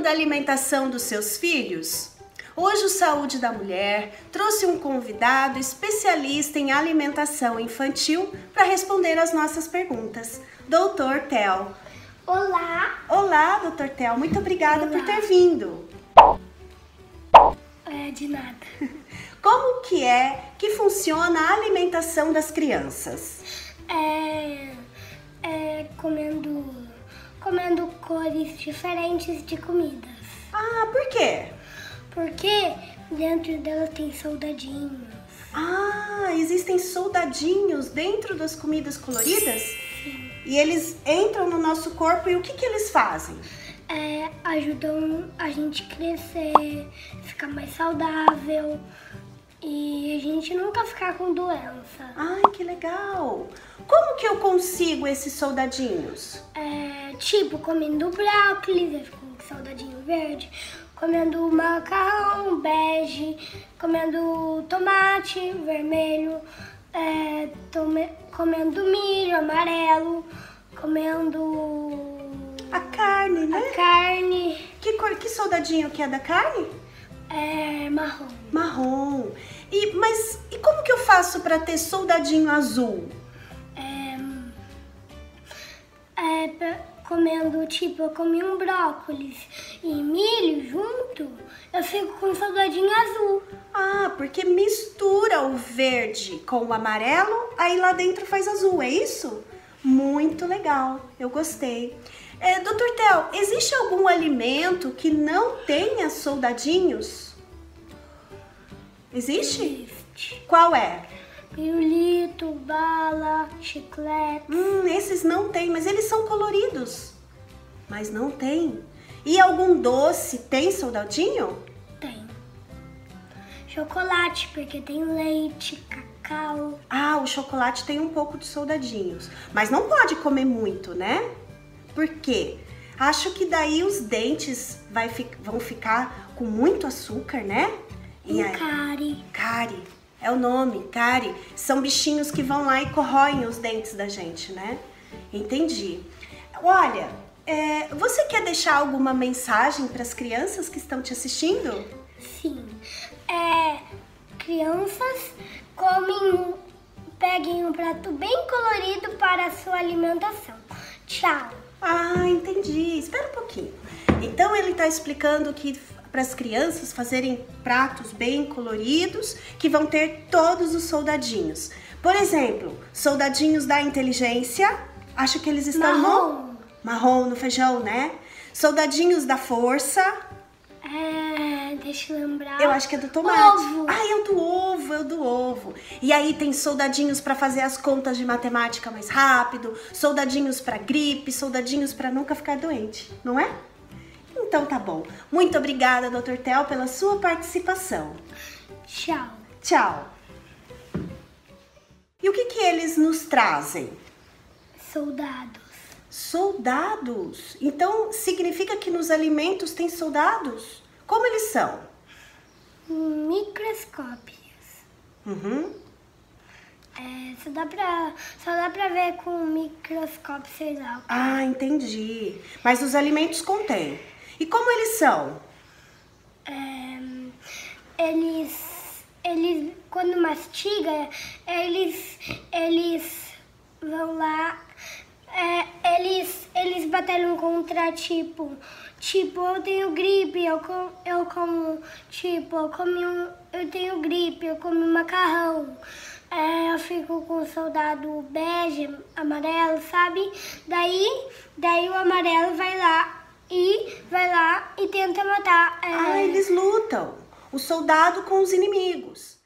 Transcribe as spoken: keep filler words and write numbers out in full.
da alimentação dos seus filhos? Hoje o Saúde da Mulher trouxe um convidado especialista em alimentação infantil para responder as nossas perguntas, doutor Theo. Olá! Olá, doutor Theo, muito obrigada Olá. por ter vindo. É, de nada. Como que é que funciona a alimentação das crianças? É, é comendo, comendo cores diferentes de comidas. Ah, por quê? Porque dentro delas tem soldadinhos. Ah, existem soldadinhos dentro das comidas coloridas? Sim. E eles entram no nosso corpo e o que que eles fazem? É, ajudam a gente crescer, ficar mais saudável e a gente nunca ficar com doença. Ai, que legal! Como que eu consigo esses soldadinhos? É, tipo, comendo brócolis, eu fico com soldadinho verde. Comendo macarrão bege, comendo tomate vermelho, é, tome, comendo milho amarelo, comendo A carne, né? a carne Que cor, que soldadinho que é da carne? é, marrom. Marrom. E, mas e como que eu faço para ter soldadinho azul? É, é, pe- comendo, tipo, eu comi um brócolis e milho junto, eu fico com soldadinho azul. Ah, porque mistura o verde com o amarelo, aí lá dentro faz azul, é isso? Muito legal, eu gostei. É, doutor Theo, existe algum alimento que não tenha soldadinhos? Existe? Existe. Qual é? Pirulito, bala, chiclete. Hum, esses não tem, mas eles são coloridos. Mas não tem. E algum doce tem soldadinho? Tem. Chocolate, porque tem leite, cacau. Ah, o chocolate tem um pouco de soldadinhos. Mas não pode comer muito, né? Por quê? Acho que daí os dentes vai, fi- vão ficar com muito açúcar, né? E aí- cárie. Cárie, é o nome, cárie. São bichinhos que vão lá e corroem os dentes da gente, né? Entendi. Olha, é, você quer deixar alguma mensagem para as crianças que estão te assistindo? Sim. É, crianças comem, um- peguem um prato bem colorido para a sua alimentação. Tchau. Ah, entendi. Espera um pouquinho. Então ele está explicando que para as crianças fazerem pratos bem coloridos que vão ter todos os soldadinhos. Por exemplo, soldadinhos da inteligência. Acho que eles estão Marrom. no marrom no feijão, né? Soldadinhos da força. É, deixa eu lembrar. Eu acho que é do tomate. Ovo. Ah, é o do ovo, é o do ovo. E aí tem soldadinhos para fazer as contas de matemática mais rápido, soldadinhos para gripe, soldadinhos para nunca ficar doente, não é? Então tá bom. Muito obrigada, doutor Theo, pela sua participação. Tchau. Tchau. E o que que eles nos trazem? Soldados. Soldados. Então significa que nos alimentos tem soldados? Como eles são? Microscópios. Uhum. É, só dá pra, só dá pra ver com um microscópio, sei lá. Ah, entendi. Mas os alimentos contêm. E como eles são? É, eles, eles, quando mastiga, eles, eles vão lá, é, eles, eles batalham contra, tipo, tipo, eu tenho gripe, eu, com, eu como, tipo, eu comi um, eu tenho gripe, eu comi macarrão. É, eu fico com o soldado bege, amarelo, sabe? Daí, daí o amarelo vai lá e vai lá e tenta matar. É, Ah, eles lutam. O soldado com os inimigos.